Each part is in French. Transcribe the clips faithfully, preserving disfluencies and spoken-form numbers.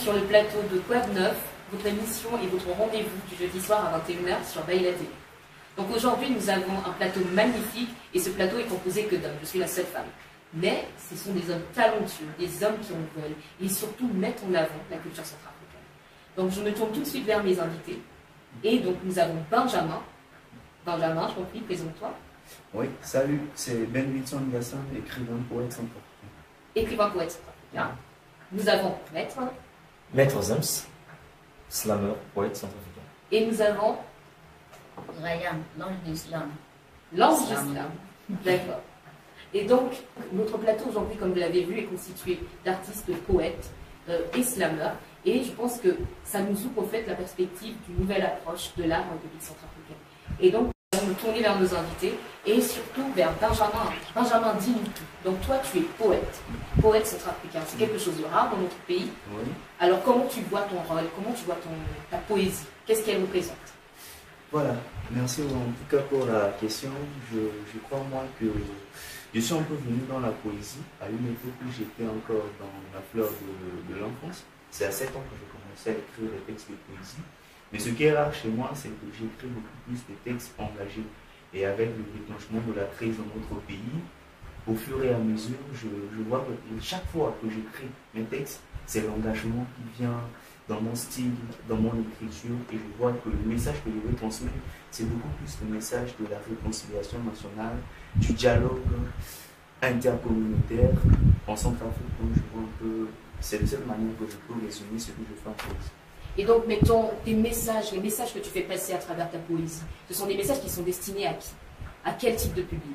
sur le plateau de Quoi de Neuf, votre émission et votre rendez-vous du jeudi soir à vingt et une heures sur Bail la télé. Donc aujourd'hui, nous avons un plateau magnifique et ce plateau est composé que d'hommes. Je suis la seule femme. Mais ce sont des hommes talentueux, des hommes qui en veulent et surtout mettent en avant la culture centrafricaine. Donc je me tourne tout de suite vers mes invités. Et donc nous avons Benjamin. Benjamin, je t'en prie, présente-toi. Oui, salut, c'est Ben Wilson Gassin, écrivain, poète centrafricain. Écrivain, poète centrafricain. Nous avons Maître. Maître Zems, slammer, poète centrafricain. Et nous avons Ryan, l'ange d'islam. L'ange d'islam. D'accord. Et donc, notre plateau aujourd'hui, comme vous l'avez vu, est constitué d'artistes, poètes euh, et slammeurs. Et je pense que ça nous ouvre au fait la perspective d'une nouvelle approche de l'art en République centrafricaine. Et donc, nous allons nous tourner vers nos invités et surtout vers Benjamin. Benjamin, dis-nous tout. Donc, toi, tu es poète, poète centrafricain. C'est quelque chose de rare dans notre pays. Oui. Alors, comment tu vois ton rôle? Comment tu vois ton, ta poésie? Qu'est-ce qu'elle représente? Voilà, merci en tout cas pour la question. Je, je crois moi que je suis un peu venu dans la poésie à une époque où j'étais encore dans la fleur de, de l'enfance. C'est à sept ans que j'ai commencé à écrire des textes de poésie. Mais ce qui est rare chez moi, c'est que j'écris beaucoup plus de textes engagés. Et avec le déclenchement de la crise dans notre pays, au fur et à mesure, je, je vois que chaque fois que j'écris mes textes, c'est l'engagement qui vient dans mon style, dans mon écriture, et je vois que le message que je veux transmettre, c'est beaucoup plus le message de la réconciliation nationale, du dialogue intercommunautaire. En Centrafrique, je vois un peu, c'est de cette manière que je peux résumer ce que je fais en poésie. Et donc, mettons, tes messages, les messages que tu fais passer à travers ta poésie, ce sont des messages qui sont destinés à qui? À quel type de public?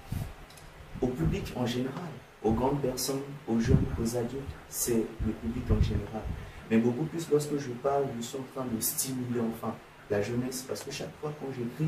Au public en général, aux grandes personnes, aux jeunes, aux adultes, c'est le public en général. Mais beaucoup plus lorsque je parle, je suis en train de stimuler enfin la jeunesse, parce que chaque fois quand j'écris,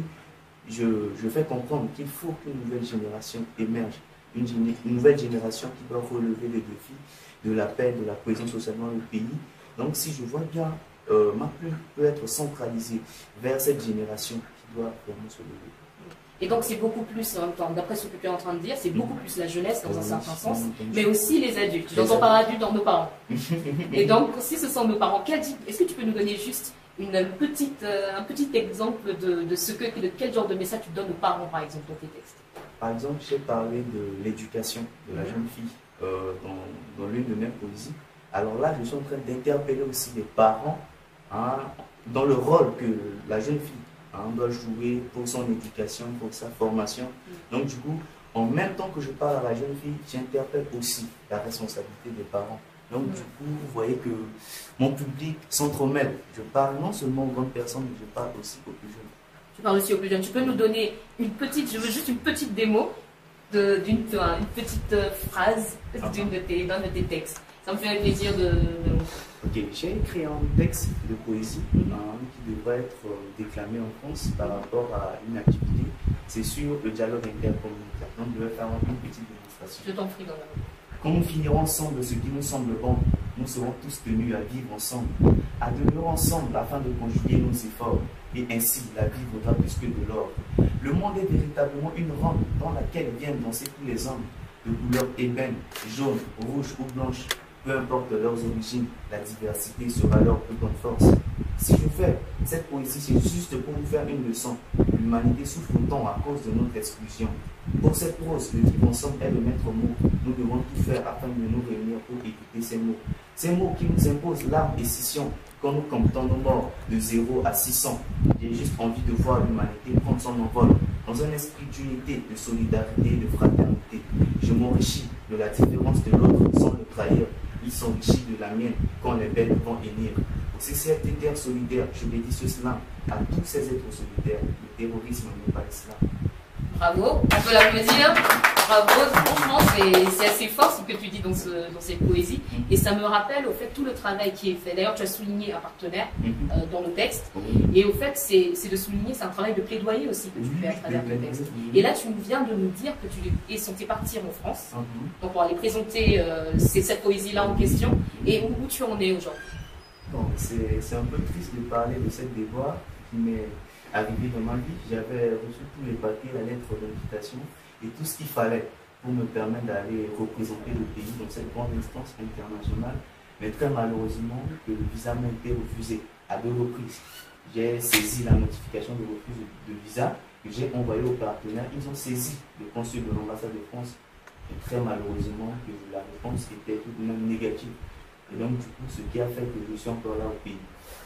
je, je fais comprendre qu'il faut qu'une nouvelle génération émerge, une, une nouvelle génération qui doit relever les défis de la paix, de la cohésion sociale dans le pays. Donc si je vois bien, euh, ma plume peut être centralisée vers cette génération qui doit vraiment se lever. Et donc c'est beaucoup plus, d'après ce que tu es en train de dire, c'est beaucoup plus la jeunesse dans un certain sens, mais aussi les adultes. J'entends par adultes dans nos parents. Et donc, si ce sont nos parents, est-ce que tu peux nous donner juste une petite, euh, un petit exemple de, de, ce que, de quel genre de message tu donnes aux parents, par exemple, dans tes textes? Par exemple, j'ai parlé de l'éducation de la jeune fille euh, dans, dans l'une de mes poésies. Alors là, je suis en train d'interpeller aussi les parents hein, dans le rôle que la jeune fille on doit jouer pour son éducation, pour sa formation. Donc du coup, en même temps que je parle à la jeune fille, j'interpelle aussi la responsabilité des parents. Donc du coup, vous voyez que mon public s'entremêle. Je parle non seulement aux grandes personnes, mais je parle aussi aux plus jeunes. Tu parles aussi aux plus jeunes. Tu peux nous donner une petite, je veux juste une petite démo d'une une petite phrase d'une de tes, d'un de tes textes. Ça me fait plaisir de... de... Ok, j'ai écrit un texte de poésie hein, qui devrait être euh, déclamé en France par rapport à une activité. C'est sur le dialogue intercommunautaire. Donc, je vais faire une petite démonstration. Je t'en prie, dans la... Quand nous finirons ensemble ce qui nous semble bon, nous serons tous tenus à vivre ensemble, à demeurer ensemble afin de conjuguer nos efforts. Et ainsi, la vie vaudra plus que de l'or. Le monde est véritablement une rampe dans laquelle viennent danser tous les hommes, de couleur ébène, jaune, rouge ou blanche. Peu importe leurs origines, la diversité sera leur plus grande force. Si je fais cette poésie, c'est juste pour vous faire une leçon. L'humanité souffre tant à cause de notre exclusion. Pour cette prose, le vivre ensemble est le maître mot. Nous devons tout faire afin de nous réunir pour écouter ces mots. Ces mots qui nous imposent l'arme et scission quand nous comptons nos morts de zéro à six cents. J'ai juste envie de voir l'humanité prendre son envol dans un esprit d'unité, de solidarité et de fraternité. Je m'enrichis de la différence de l'autre sans le trahir. Il s'enrichit de la mienne quand les bêtes vont hennir. Pour ces cette terre solidaire, je dédie ce slam à tous ces êtres solidaires. Le terrorisme n'est pas l'islam. Bravo, on peut l'applaudir. Bravo, franchement, c'est assez fort ce que tu dis dans, ce, dans cette poésie. Mm-hmm. Et ça me rappelle au fait tout le travail qui est fait. D'ailleurs, tu as souligné un partenaire mm-hmm. euh, dans le texte. Mm-hmm. Et au fait, c'est de souligner, c'est un travail de plaidoyer aussi que tu mm-hmm. fais à travers ton texte. Mm-hmm. Et là, tu viens de nous dire que tu es censé partir en France. Mm-hmm. Donc, on va aller présenter euh, cette poésie-là en question. Et où, où tu en es aujourd'hui? Bon, c'est un peu triste de parler de cette déboire qui m'est arrivé dans ma vie. J'avais reçu tous les papiers, la lettre d'invitation et tout ce qu'il fallait pour me permettre d'aller représenter le pays dans cette grande instance internationale. Mais très malheureusement, que le visa m'a été refusé à deux reprises. J'ai saisi la notification de refus de, de visa que j'ai envoyé aux partenaires. Ils ont saisi le consul de l'ambassade de France. Et très malheureusement, que la réponse était tout de même négative. Et donc, du coup, ce qui a fait que je suis encore là au pays.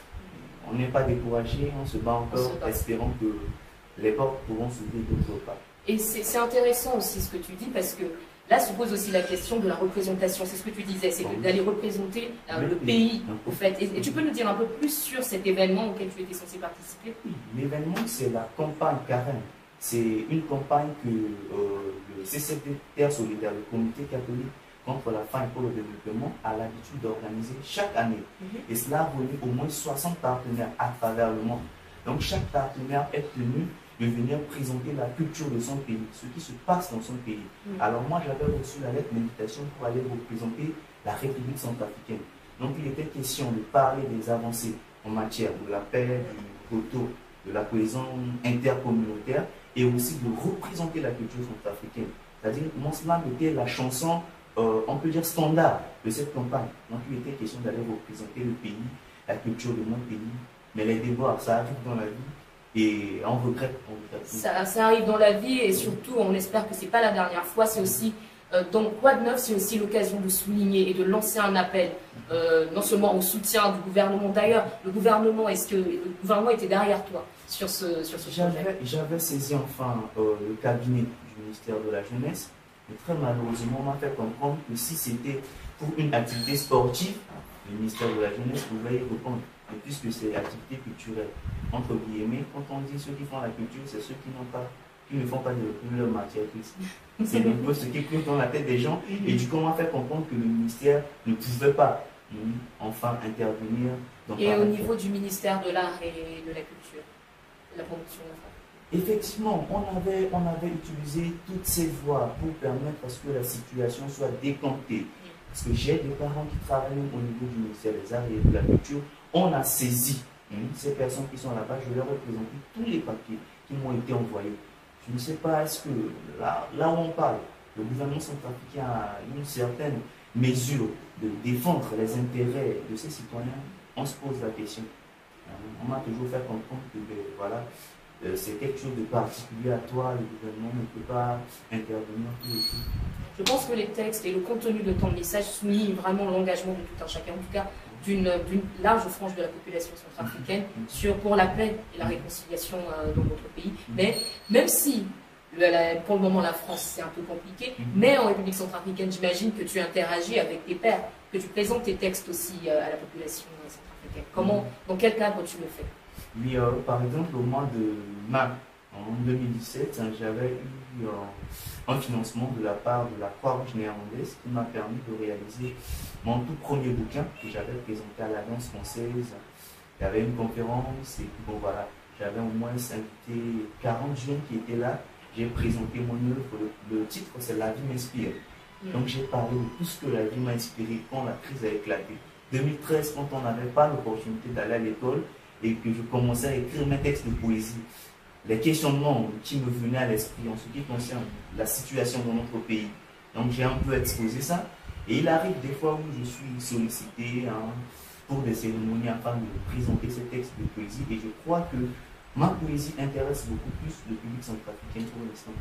On n'est pas découragé, on se bat encore, se bat. espérant que les portes pourront s'ouvrir d'autre part. Et c'est intéressant aussi ce que tu dis, parce que là se pose aussi la question de la représentation. C'est ce que tu disais, c'est d'aller représenter euh, le pays, au fait. Et, et tu peux nous dire un peu plus sur cet événement auquel tu étais censé participer? Oui, l'événement, c'est la campagne Carême. C'est une campagne que euh, le C C D Terre Solidaire, le comité catholique contre la faim et pour le développement, a l'habitude d'organiser chaque année. Mm-hmm. Et cela réunit au moins soixante partenaires à travers le monde. Donc chaque partenaire est tenu de venir présenter la culture de son pays, ce qui se passe dans son pays. Mm-hmm. Alors moi, j'avais reçu la lettre d'invitation pour aller représenter la République centrafricaine. Donc il était question de parler des avancées en matière de la paix, du retour, de la cohésion intercommunautaire et aussi de représenter la culture centrafricaine. C'est-à-dire que mon slam était la chanson, euh, on peut dire standard de cette campagne. Donc il était question d'aller représenter le pays, la culture de mon pays. Mais les débats, ça arrive dans la vie et on regrette. On regrette. Ça, ça arrive dans la vie et surtout on espère que ce n'est pas la dernière fois. C'est aussi, euh, donc Quoi de neuf, c'est aussi l'occasion de souligner et de lancer un appel, euh, non seulement au soutien du gouvernement d'ailleurs. Le gouvernement, est-ce que le gouvernement était derrière toi sur ce, sur ce projet? J'avais saisi enfin euh, le cabinet du ministère de la Jeunesse. Et très malheureusement, on m'a fait comprendre que si c'était pour une activité sportive, le ministère de la Jeunesse pouvait y répondre. Et puisque c'est activité culturelle, entre guillemets, quand on dit ceux qui font la culture, c'est ceux qui n'ont pas, qui ne font pas de leur matière grise. C'est un peu ce qui coule dans la tête des gens. Et du coup, on m'a fait comprendre que le ministère ne pouvait pas enfin intervenir. Dans et au niveau du ministère de l'Art et de la Culture, la promotion de la femme. Effectivement, on avait, on avait utilisé toutes ces voies pour permettre à ce que la situation soit décantée. Parce que j'ai des parents qui travaillent au niveau du ministère des Arts et de la Culture. On a saisi hein, ces personnes qui sont là-bas, je leur ai présenté tous les papiers qui m'ont été envoyés. Je ne sais pas, est-ce que là, là où on parle, le gouvernement centrafricain a une certaine mesure de défendre les intérêts de ses citoyens? On se pose la question. On m'a toujours fait comprendre que ben, voilà, euh, c'est quelque chose de particulier à toi, le gouvernement ne peut pas intervenir tout et tout. Je pense que les textes et le contenu de ton message soulignent vraiment l'engagement de tout un chacun, en tout cas d'une large frange de la population centrafricaine sur, pour la paix et la réconciliation euh, dans notre pays. Mais même si le, la, pour le moment la France c'est un peu compliqué, mais en République centrafricaine j'imagine que tu interagis avec tes pairs, que tu présentes tes textes aussi euh, à la population centrafricaine. Comment, dans quel cadre tu le fais? Oui, euh, par exemple au mois de mars en deux mille dix-sept, hein, j'avais eu euh, un financement de la part de la Croix-Rouge néerlandaise qui m'a permis de réaliser mon tout premier bouquin que j'avais présenté à l'Alliance française. Il y avait une conférence et puis bon voilà, j'avais au moins invité quarante jeunes qui étaient là. J'ai présenté mon œuvre, le, le titre c'est La vie m'inspire. Mmh. Donc j'ai parlé de tout ce que la vie m'a inspiré quand la crise a éclaté. deux mille treize, quand on n'avait pas l'opportunité d'aller à l'école et que je commençais à écrire mes textes de poésie, les questionnements qui me venaient à l'esprit en ce qui concerne la situation dans notre pays. Donc j'ai un peu exposé ça. Et il arrive des fois où je suis sollicité hein, pour des cérémonies afin de présenter ces textes de poésie. Et je crois que ma poésie intéresse beaucoup plus le public centrafricain pour l'instant.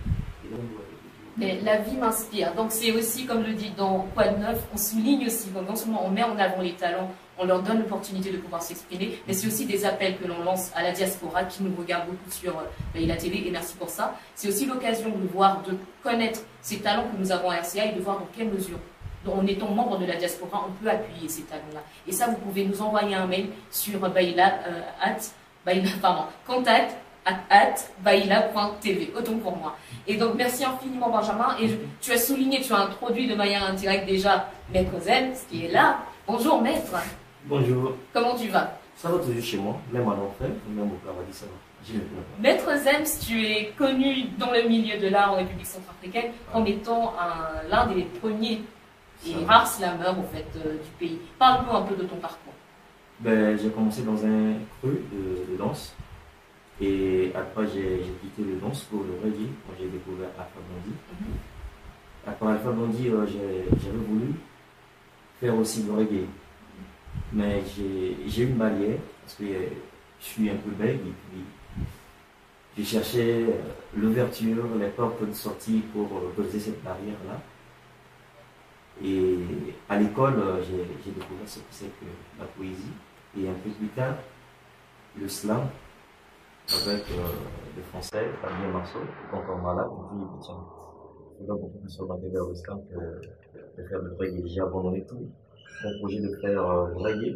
Mais la vie m'inspire. Donc c'est aussi, comme le dit dans Quoi de neuf, on souligne aussi, donc non seulement on met en avant les talents, on leur donne l'opportunité de pouvoir s'exprimer, mais c'est aussi des appels que l'on lance à la diaspora qui nous regarde beaucoup sur euh, la télé, et merci pour ça. C'est aussi l'occasion de voir, de connaître ces talents que nous avons à R C A et de voir dans quelle mesure, en étant membre de la diaspora, on peut appuyer ces talents-là. Et ça, vous pouvez nous envoyer un mail sur baila, euh, at, baila, pardon, contact at baila point t v, autant pour moi. Et donc, merci infiniment, Benjamin. Et je, tu as souligné, tu as introduit de manière indirecte déjà Maître Zems, qui est là. Bonjour, Maître. Bonjour. Comment tu vas? Ça va toujours chez moi, même à l'enfer, même au paradis, ça va. Maître Zems, tu es connu dans le milieu de l'art en République centrafricaine comme étant l'un des premiers et rares slameurs en fait, euh, du pays. Parle-nous un peu de ton parcours. Ben, j'ai commencé dans un cru de, de danse. Et après, j'ai quitté le danse pour le reggae quand j'ai découvert Alpha Blondy. Mm-hmm. Après Alpha Blondy, euh, j'avais voulu faire aussi le reggae. mais j'ai eu une barrière parce que je suis un peu bègue et puis j'ai cherché l'ouverture, les portes de sortie pour briser cette barrière-là. Et à l'école, j'ai découvert ce que c'est que la poésie. Et un peu plus tard, le slam, avec euh, le français, Fabien Marceau, quand on m'a là, on dit, tiens, je dois beaucoup plus orienter vers le slam que de faire le reggae. J'ai abandonné tout mon projet de faire euh, le reggae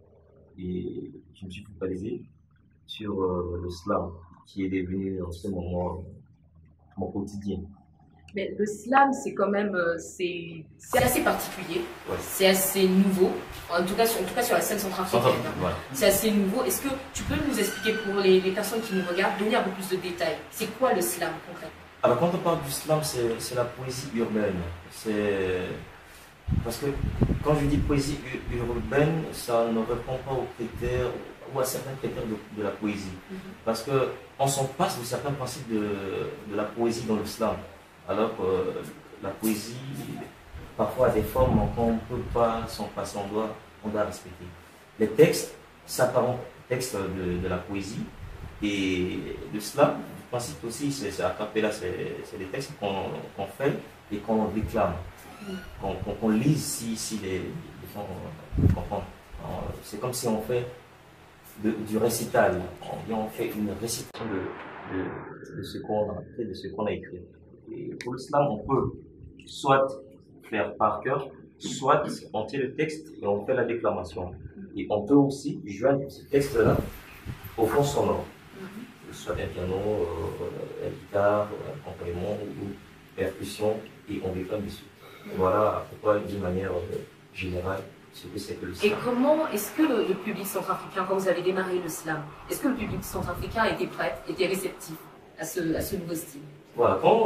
et je me suis focalisé sur euh, le slam, qui est devenu en ce moment mon quotidien. Mais le slam, c'est quand même, euh, c'est assez particulier, ouais. C'est assez nouveau, en tout cas sur, en tout cas sur la scène centrafricaine. Hein. Ouais. C'est assez nouveau. Est-ce que tu peux nous expliquer pour les, les personnes qui nous regardent, donner un peu plus de détails? C'est quoi le slam concrètement? Alors quand on parle du slam, c'est la poésie urbaine. C'est parce que quand je dis poésie urbaine, ça ne répond pas aux critères ou à certains critères de, de la poésie. Mm-hmm. Parce qu'on s'en passe de certains principes de, de la poésie dans le slam. Alors que euh, la poésie, parfois, a des formes qu'on ne peut pas s'en passer, on doit, on doit respecter. Les textes s'apparentent aux textes de, de la poésie. Et le slam, le principe aussi, c'est a cappella, c'est des textes qu'on qu'on fait et qu'on déclame, qu'on qu'on qu'on lise si, si les, les gens comprennent. C'est comme si on fait de, du récital, on, on fait une récitation de, de, de ce qu'on a fait, de ce qu'on a écrit. Et pour l'islam, on peut soit faire par cœur, soit on tient le texte et on fait la déclamation. Et on peut aussi joindre ce texte-là au fond sonore, soit un piano, euh, une guitare, un complément ou une percussion, et on déclame dessus. Voilà pourquoi, d'une manière euh, générale, ce que c'est que le slam. Et comment est-ce que le, le public centrafricain, quand vous avez démarré le slam, est-ce que le public centrafricain était prêt, était réceptif à ce, à ce nouveau style? Voilà, quand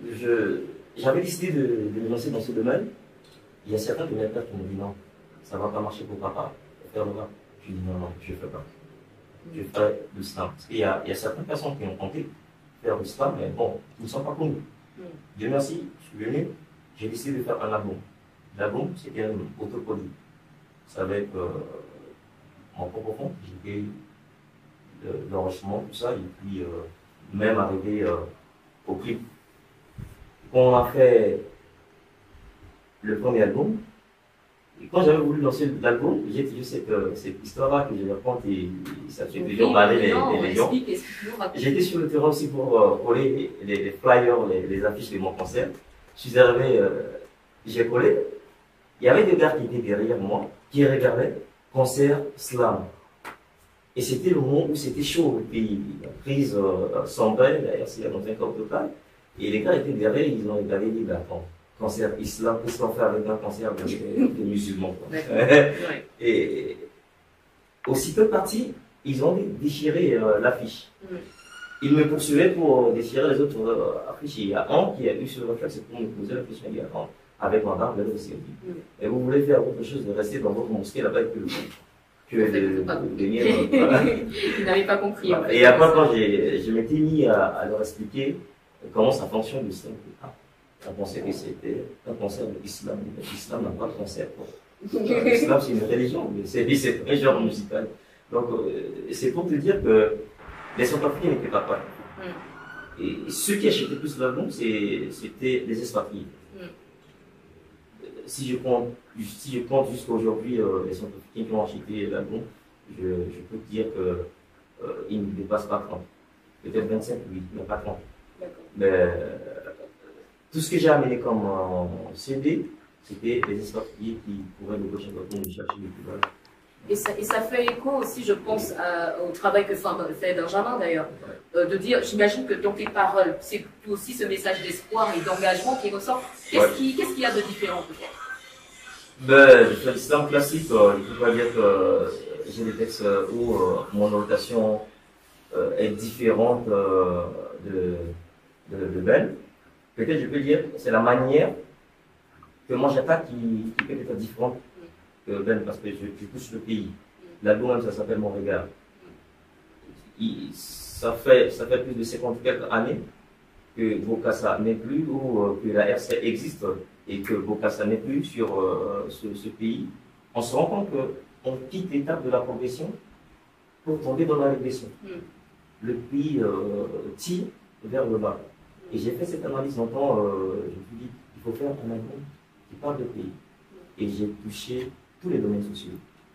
j'avais décidé de, de me lancer dans ce domaine, il y a certains de mes pères qui m'ont dit non, ça ne va pas marcher pour papa, faire le rap. Je dis non, non, je ne fais pas. Je fais du slam. Parce qu'il y, y a certaines personnes qui ont tenté de faire du slam, mais bon, ils ne sont pas connus. Mm. Dieu merci, je suis venu, j'ai décidé de faire un album. L'album, c'était un autoproduit. C'est avec euh, mon propre fond, j'ai fait l'enregistrement, tout ça, et puis euh, même arrivé euh, au clip. On a fait le premier album. Et quand j'avais voulu lancer l'album, j'ai toujours cette, cette histoire-là que je raconte et, et ça fait toujours emballer les, les, les gens. J'étais sur le terrain aussi pour euh, coller les, les flyers, les, les affiches de mon concert. Je suis arrivé, euh, j'ai collé. Il y avait des gars qui étaient derrière moi, qui regardaient concert slam. Et c'était le moment où c'était chaud au pays. La prise euh, sombrée, d'ailleurs, c'est dans un corps total. Et les gars étaient derrière, ils ont regardé, ils disent, attends, concert islam, qu'est-ce qu'on fait avec un concert de, de musulmans? Et aussitôt parti, ils ont déchiré euh, l'affiche. Mm. Ils me poursuivaient pour déchirer les autres euh, affiches. Il y a un qui a eu ce réflexe pour me poser la question, il y a un avec madame, elle aussi. Mm. Et vous voulez faire autre chose de rester dans votre mosquée là-bas que que de venir. Ils n'avaient pas compris. Voilà. En fait. Et après, quand je m'étais mis à, à leur expliquer comment ça fonctionne l'islam, on pensait que c'était un concert de l'islam. L'islam n'a pas de concert. L'islam, c'est une religion, mais c'est un genre musical. Donc, euh, c'est pour te dire que les Centrafricains n'étaient pas prêts. Mm. Et ceux qui achetaient plus l'album, c'était les expatriés. Mm. Si je compte, si je compte jusqu'à aujourd'hui euh, les Centrafricains qui ont acheté l'album, je, je peux te dire qu'ils euh, ne dépassent pas trente. Peut-être vingt-cinq, oui, mais pas trente. Mais euh, tout ce que j'ai amené comme euh, C D, c'était les expatriés qui pourraient le prochain temps nous chercher l'équivalent. Et ça, et ça fait écho aussi, je pense, à, au travail que fait Benjamin d'ailleurs, ouais. euh, de dire, j'imagine que dans tes paroles, c'est aussi ce message d'espoir et d'engagement qui ressort. Qu'est-ce ouais. qu'il qu qu y a de différent peut-être? Ben, je fais l'islam classique, euh, il ne faut pas dire que euh, j'ai des textes où euh, mon notation euh, est différente euh, de, de, de Ben. Peut-être je peux dire c'est la manière que moi j'attaque qui, qui peut être différente que Ben, parce que je, je pousse le pays. L'album même, ça s'appelle Mon Regard. Il, ça, fait, ça fait plus de cinquante quelques années que Bokassa n'est plus, ou euh, que la R C existe et que Bokassa n'est plus sur euh, ce, ce pays. On se rend compte que on quitte l'étape de la progression pour tomber dans la régression. Mm. Le pays euh, tire vers le bas. Et j'ai fait cette analyse longtemps, euh, je me suis dit, il faut faire un album qui parle de pays. Et j'ai touché tous les domaines sociaux.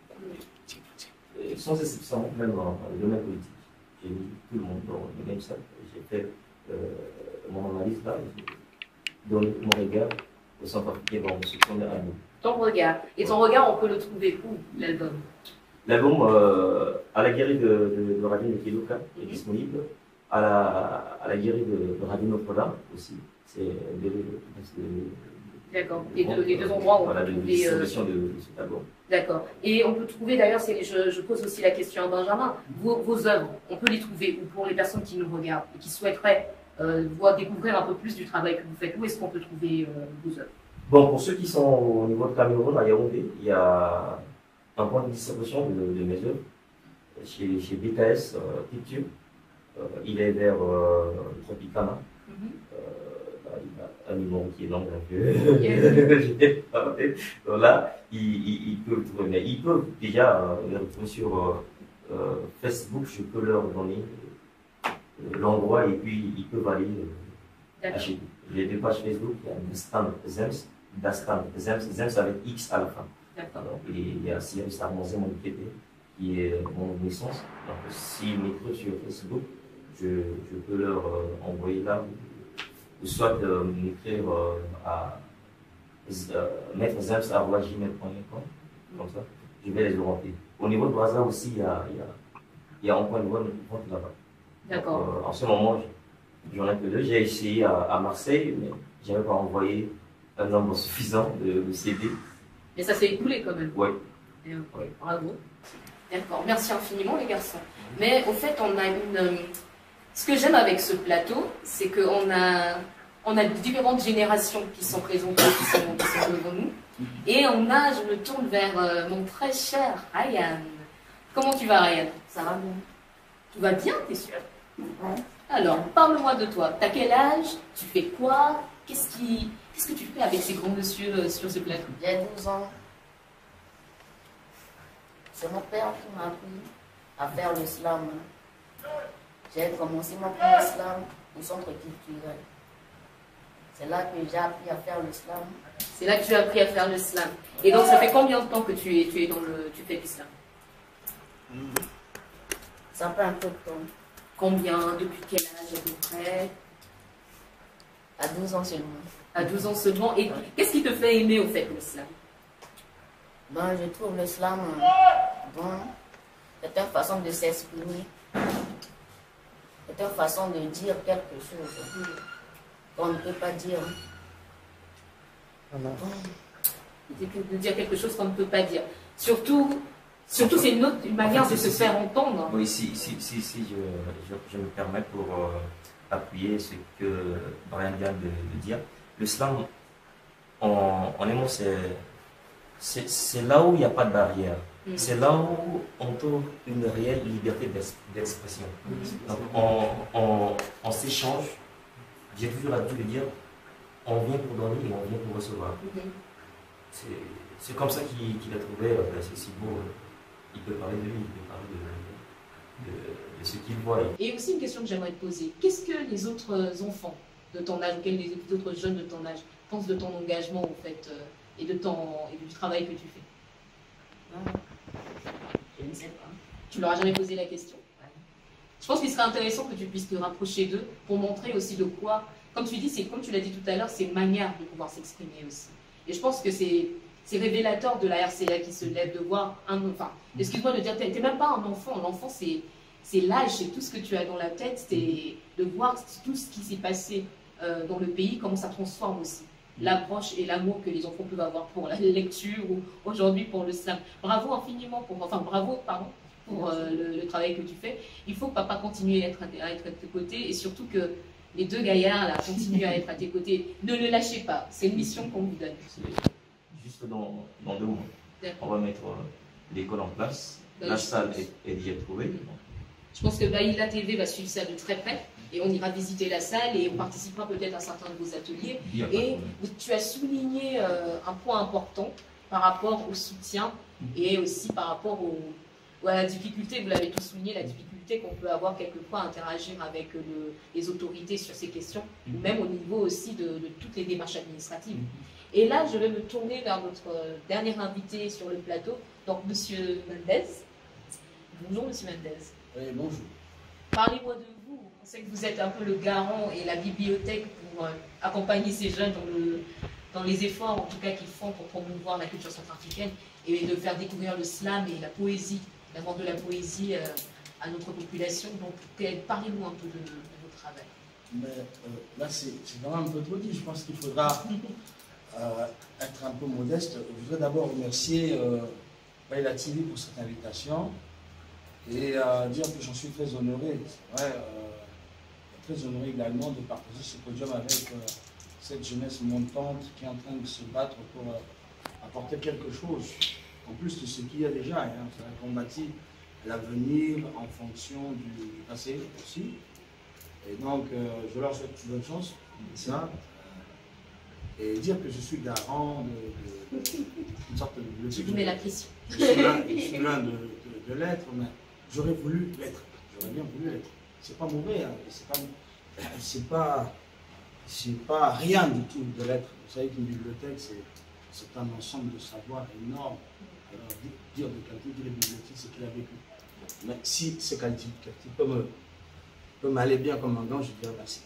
Et sans exception, même dans le domaine politique. J'ai mis tout le monde dans le même sac. J'ai fait euh, mon analyse là, j'ai donné mon regard au centre africain dans ce premier album. Ton regard. Et ton regard, on peut le trouver où, l'album? L'album, euh, à la guérille de, de, de Radio Nekiloka est mm-hmm. disponible. À la, à la guérille de, de Radio Notre-Dame aussi. C'est de, D'accord. Et de, les deux endroits où on voilà, peut de trouver. Euh... de cet album. D'accord. Et on peut trouver, d'ailleurs, je, je pose aussi la question à Benjamin, vos, vos œuvres, on peut les trouver où pour les personnes qui nous regardent et qui souhaiteraient euh, voir, découvrir un peu plus du travail que vous faites, où est-ce qu'on peut trouver euh, vos œuvres? Bon, pour ceux qui sont au niveau de Cameroun, à Yaoundé, il y a un point de distribution de, de mes œuvres chez, chez B K S euh, Picture. Euh, il est vers euh, Tropicana. Mm-hmm. euh, il a un numéro qui est long, donc euh, donc là, ils, ils, ils peuvent trouver. Mais ils peuvent déjà euh, les retrouver sur euh, euh, Facebook. Je peux leur donner euh, l'endroit et puis ils peuvent aller euh, acheter. J'ai deux pages Facebook, il y a Dastan Zems, Dastan Zems, Zems avec X à la fin. D'accord. Et il y a Cyril Sarmonzé, mon P T, qui est mon naissance. Donc s'ils m'écrivent sur Facebook, je, je peux leur euh, envoyer là, ou soit euh, m'écrire euh, à euh, maître zems arobase gmail point com, comme ça, je vais les orienter. Au niveau de Brazza aussi, il y a, il y a, il y a un point de vente là-bas. D'accord. Euh, en ce moment, j'en ai que deux. J'ai essayé à, à Marseille, mais je n'avais pas envoyé un nombre suffisant de, de C D. Mais ça s'est écoulé quand même. Oui. Euh, ouais. Bravo. D'accord. Merci infiniment les garçons. Mais au fait, on a une... Ce que j'aime avec ce plateau, c'est qu'on a, on a différentes générations qui sont présentées, qui sont, qui sont devant nous. Et on a, je me tourne vers euh, mon très cher Ryan. Comment tu vas, Ryan? Ça va bien. Tu vas bien, t'es sûr? Ouais. Alors, parle-moi de toi. T'as quel âge? Tu fais quoi? Qu'est-ce qui, qu'est-ce que tu fais avec ces grands messieurs euh, sur ce plateau? J'ai douze ans. C'est mon père qui m'a appris à faire l'islam. J'ai commencé mon cours d'islam au centre culturel. C'est là que j'ai appris à faire l'islam. C'est là que tu as appris à faire l'islam. Et donc, ça fait combien de temps que tu es, tu es dans le, tu fais l'islam? Ça fait un peu de temps. Combien? Depuis quel âge à peu près? À douze ans seulement. À douze ans seulement. Et qu'est-ce qui te fait aimer au fait l'islam? Ben, je trouve l'islam, bon, c'est une façon de s'exprimer. C'est une façon de dire quelque chose qu'on ne peut pas dire. Bon. De dire quelque chose qu'on ne peut pas dire. Surtout, surtout c'est une, autre, une manière en fait, de se faire entendre. Oui, si, si, si, si je, je, je me permets pour euh, appuyer ce que Brian vient de, de dire. L'islam, en, en émo, c'est là où il n'y a pas de barrière. Mm-hmm. C'est là où on trouve une réelle liberté d'expression. Mm-hmm. Donc, on, on, on s'échange. J'ai toujours l'habitude de dire, on vient pour donner et on vient pour recevoir. Mm-hmm. C'est comme ça qu'il qu a trouvé, euh, c'est si beau. Il peut parler de lui, il peut parler de, de, de ce qu'il voit. Et aussi une question que j'aimerais te poser. Qu'est-ce que les autres enfants de ton âge, ou les autres jeunes de ton âge, pensent de ton engagement en fait, euh, et, de ton, et du travail que tu fais? Ah, je ne sais pas. Tu leur as jamais posé la question? Ouais. Je pense qu'il serait intéressant que tu puisses te rapprocher d'eux pour montrer aussi de quoi, comme tu dis, c'est comme tu l'as dit tout à l'heure, c'est une manière de pouvoir s'exprimer aussi. Et je pense que c'est c'est révélateur de la R C A qui se lève de voir un enfant. Excuse-moi de dire, tu n'es même pas un enfant. L'enfant, c'est l'âge, c'est tout ce que tu as dans la tête, c'est de voir tout ce qui s'est passé euh, dans le pays, comment ça transforme aussi l'approche et l'amour que les enfants peuvent avoir pour la lecture ou aujourd'hui pour le slam. Bravo infiniment, pour, enfin bravo, pardon, pour euh, le, le travail que tu fais. Il faut que papa continue à être à, à être à tes côtés et surtout que les deux gaillards là continuent à être à tes côtés. Ne le lâchez pas, c'est une mission qu'on vous donne. Juste dans, dans deux mois, on va mettre euh, l'école en place. Ben, la salle est, est déjà trouvée. Je pense que Baïla T V va suivre ça de très près et on ira visiter la salle et on participera peut-être à certains de vos ateliers. Et tu as souligné euh, un point important par rapport au soutien et aussi par rapport au, à la difficulté, vous l'avez tous souligné, la difficulté qu'on peut avoir quelquefois à interagir avec le, les autorités sur ces questions, ou même au niveau aussi de, de toutes les démarches administratives. Et là, je vais me tourner vers notre dernier invité sur le plateau, donc M. Mendez. Bonjour, M. Mendez. Oui, bonjour. Parlez-moi de vous. On sait que vous êtes un peu le garant et la bibliothèque pour euh, accompagner ces jeunes dans, le, dans les efforts, en tout cas, qu'ils font pour promouvoir la culture centrafricaine et de faire découvrir le slam et la poésie, l'avant de la poésie euh, à notre population. Donc, parlez-nous un peu de, de votre travail. Mais, euh, là, c'est vraiment un peu trop dit. Je pense qu'il faudra euh, être un peu modeste. Je voudrais d'abord remercier euh, Baila T V pour cette invitation et euh, dire que j'en suis très honoré. C'est vrai, euh, très honoré également de partager ce podium avec euh, cette jeunesse montante qui est en train de se battre pour euh, apporter quelque chose, en plus de ce qu'il y a déjà. Hein. On bâtit l'avenir en fonction du, du passé aussi. Et donc, euh, je leur souhaite bonne chance, ça, euh, et dire que je suis garant de, de, de une sorte de... Je vous mets la pression. Je suis l'un de, de, de l'être, mais j'aurais voulu l'être. J'aurais bien voulu l'être. C'est pas mauvais, hein. c'est pas, c'est pas, c'est pas rien du tout de l'être. Vous savez qu'une bibliothèque, c'est un ensemble de savoirs énorme. Alors, dire de quelqu'un qui est bibliothécaire, c'est qu'il a vécu. Mais si ce qualité peut me peut m'aller bien comme un gant, je dirais merci.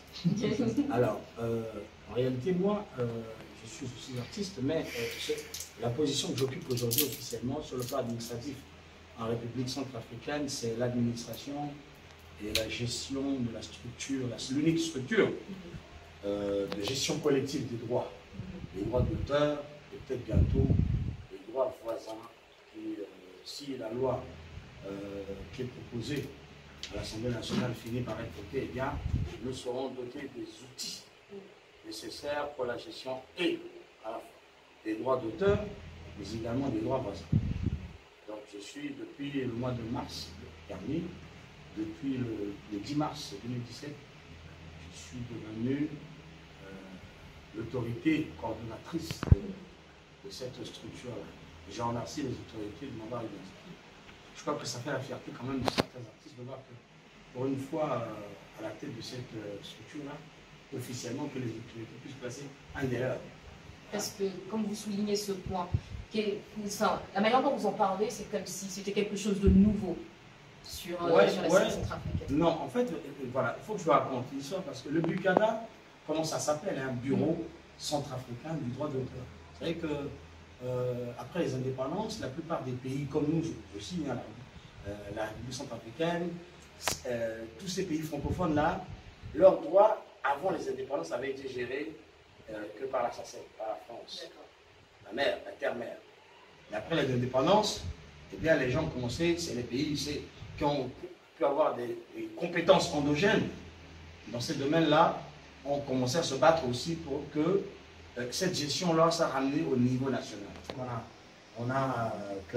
Alors, euh, en réalité, moi, euh, je suis aussi artiste, mais euh, la position que j'occupe aujourd'hui officiellement sur le plan administratif en République centrafricaine, c'est l'administration et la gestion de la structure, l'unique structure euh, de gestion collective des droits. Les droits d'auteur, et peut-être bientôt les droits voisins. Et, euh, si la loi euh, qui est proposée à l'Assemblée nationale finit par être votée, eh bien, nous serons dotés des outils nécessaires pour la gestion et à la fois des droits d'auteur, mais également des droits voisins. Donc, je suis depuis le mois de mars dernier, depuis le, le dix mars deux mille dix-sept, je suis devenu euh, l'autorité coordonnatrice de, de cette structure-là. Je remercie les autorités de m'avoir identifié. Je crois que ça fait la fierté quand même de certains artistes de voir que, pour une fois, euh, à la tête de cette euh, structure-là, officiellement, que les autorités puissent placer un erreur. Parce que, comme vous soulignez ce point, enfin, la manière dont vous en parlez, c'est comme si c'était quelque chose de nouveau sur, euh, ouais, sur la ouais. scène centrafricaine. Non, en fait, voilà, il faut que je vous raconte l'histoire, parce que le BUCADA, comment ça s'appelle, un bureau centrafricain du droit d'auteur. Vous savez que Euh, après les indépendances, la plupart des pays comme nous aussi, hein, la, euh, la République centrafricaine, euh, tous ces pays francophones-là, leurs droits avant les indépendances avaient été gérés euh, que par la S A C E, par la France, la mère, la terre-mère. Mais après les indépendances, eh bien, les gens ont commencé, c'est les pays qui ont pu avoir des, des compétences endogènes dans ces domaines-là, ont commencé à se battre aussi pour que cette gestion-là s'est ramenée au niveau national. On a, on a euh, que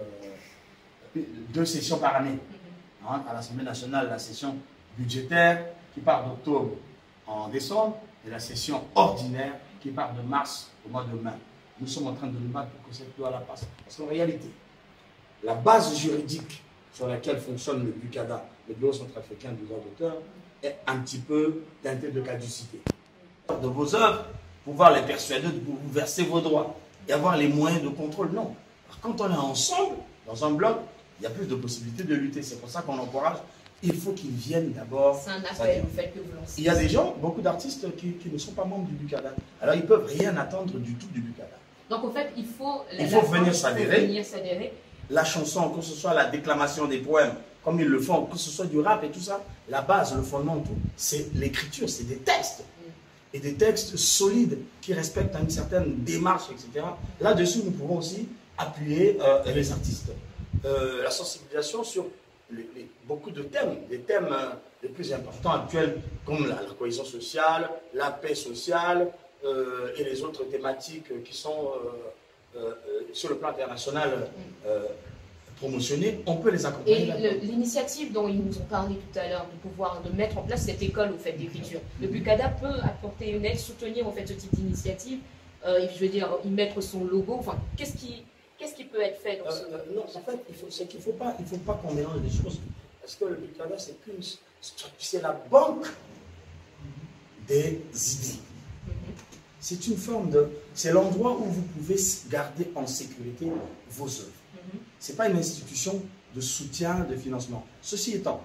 euh, deux sessions par année. Hein, à l'Assemblée nationale, la session budgétaire qui part d'octobre en décembre et la session ordinaire qui part de mars au mois de mai. Nous sommes en train de nous battre pour que cette loi-là passe. Parce qu'en réalité, la base juridique sur laquelle fonctionne le BUCADA, le Bureau centrafricain du droit d'auteur, est un petit peu teintée de caducité. De vos œuvres, pouvoir les persuader de vous verser vos droits et avoir les moyens de contrôle. Non. Alors, quand on est ensemble, dans un bloc, il y a plus de possibilités de lutter. C'est pour ça qu'on encourage. Il faut qu'ils viennent d'abord. C'est un appel au fait que vous lancez. Il y a des gens, beaucoup d'artistes qui, qui ne sont pas membres du BUCADA. Alors, ils ne peuvent rien attendre du tout du BUCADA. Donc, en fait, il faut, il faut venir s'adhérer. La chanson, que ce soit la déclamation des poèmes, comme ils le font, que ce soit du rap et tout ça, la base, le fondement, c'est l'écriture, c'est des textes. Et des textes solides qui respectent une certaine démarche, et cetera. Là-dessus, nous pouvons aussi appuyer euh, les artistes. Euh, la sensibilisation sur les, les, beaucoup de thèmes, des thèmes euh, les plus importants actuels, comme la, la cohésion sociale, la paix sociale euh, et les autres thématiques qui sont euh, euh, sur le plan international euh, promotionnées, on peut les accompagner. Et l'initiative dont ils nous ont parlé tout à l'heure, de pouvoir de mettre en place cette école au fait d'écriture, le BUCADA peut apporter une aide, soutenir au fait ce type d'initiative euh, je veux dire, y mettre son logo. Enfin, qu'est-ce qui, qu'est-ce qui peut être fait dans Euh, ce... euh, non, en fait, il faut, c'est qu'il ne faut pas, il faut pas qu'on mélange les choses. Parce que le Bukada, c'est qu'une, c'est la banque des idées. C'est une forme de, c'est l'endroit où vous pouvez garder en sécurité vos œuvres. Mhm. Ce n'est pas une institution de soutien, de financement. Ceci étant,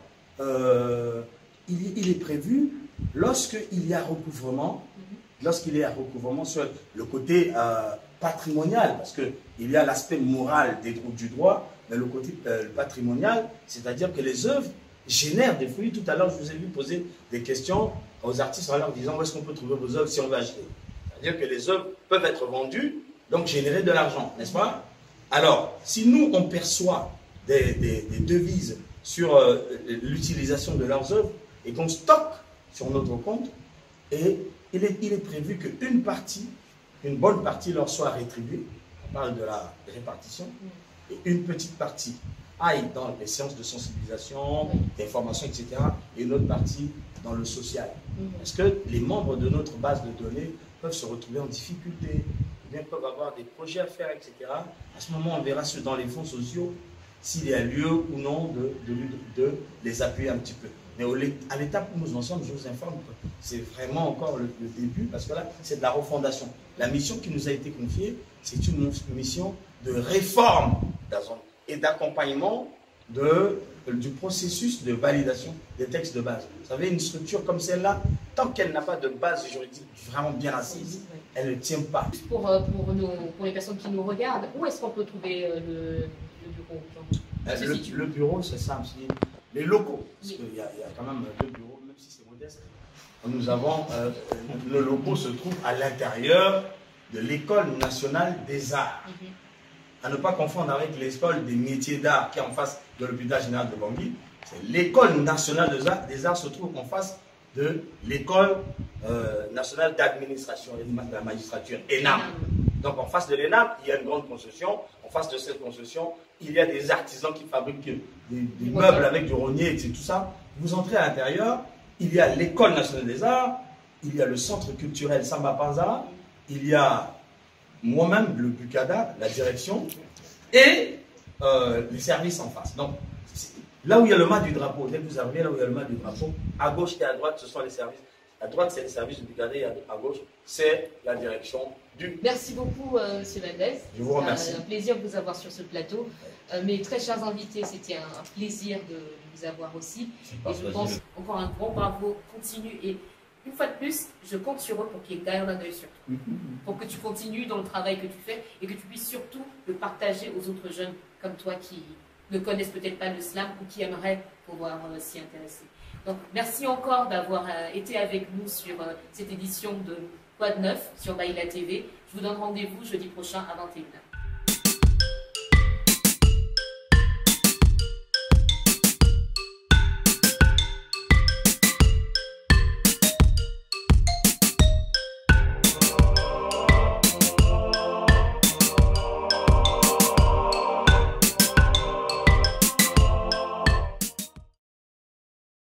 euh, il, il est prévu, lorsqu'il y a recouvrement, Mhm. lorsqu'il y a recouvrement sur le côté euh, patrimonial, parce qu'il y a l'aspect moral des groupes du droit, mais le côté euh, patrimonial, c'est-à-dire que les œuvres génèrent des fruits. Tout à l'heure, je vous ai vu poser des questions aux artistes en leur disant où est-ce qu'on peut trouver vos œuvres si on veut acheter. C'est-à-dire que les œuvres peuvent être vendues, donc générer de l'argent, n'est-ce pas? Alors, si nous, on perçoit des, des, des devises sur euh, l'utilisation de leurs œuvres et qu'on stocke sur notre compte, et il est, il est prévu qu'une partie, une bonne partie leur soit rétribuée, on parle de la répartition, et une petite partie aille dans les séances de sensibilisation, d'information, et cetera, et une autre partie dans le social. Parce que les membres de notre base de données peuvent se retrouver en difficulté, ou bien peuvent avoir des projets à faire, et cetera. À ce moment, on verra ce dans les fonds sociaux, s'il y a lieu ou non de, de, de les appuyer un petit peu. Mais au, à l'étape où nous en sommes, je vous informe que c'est vraiment encore le, le début, parce que là, c'est de la refondation. La mission qui nous a été confiée, c'est une mission de réforme et d'accompagnement de, du processus de validation des textes de base. Vous savez, une structure comme celle-là, tant qu'elle n'a pas de base juridique vraiment bien assise, elle ne tient pas. Pour, pour, nos, pour les personnes qui nous regardent, où est-ce qu'on peut trouver euh, le, le bureau, Jean? Euh, le, le bureau, c'est simple, c'est les locaux. Parce qu'il y, y a quand même deux bureaux, même si c'est modeste. Nous avons, euh, le locaux se trouve à l'intérieur de l'École nationale des arts. Mm-hmm. À ne pas confondre avec l'école des métiers d'art qui est en face de l'hôpital général de Bangui. L'école nationale des arts, des arts se trouve en face de l'école euh, nationale d'administration et de la magistrature, ENAM. Donc en face de l'ENAM, il y a une grande concession. En face de cette concession, il y a des artisans qui fabriquent des, des meubles avec du rognier et tout ça. Vous entrez à l'intérieur, il y a l'école nationale des arts, il y a le centre culturel Samba Panza, il y a moi-même, le Bukada, la direction, et euh, les services en face. Donc, là où il y a le mât du drapeau, dès que vous arrivez là où il y a le mât du drapeau, à gauche et à droite, ce sont les services. À droite, c'est les services du Bukada, et à gauche, c'est la direction du... Merci beaucoup, euh, M. Mendès. Je vous remercie. C'est un plaisir de vous avoir sur ce plateau. Euh, mes très chers invités, c'était un, un plaisir de, de vous avoir aussi. Et je pense encore un grand bravo, continue. Et une fois de plus, je compte sur eux pour qu'ils gardent un œil sur toi. Pour que tu continues dans le travail que tu fais et que tu puisses surtout le partager aux autres jeunes comme toi qui ne connaissent peut-être pas le slam ou qui aimeraient pouvoir euh, s'y intéresser. Donc, merci encore d'avoir euh, été avec nous sur euh, cette édition de Quoi de neuf sur Baïla T V. Je vous donne rendez-vous jeudi prochain à vingt et une heures.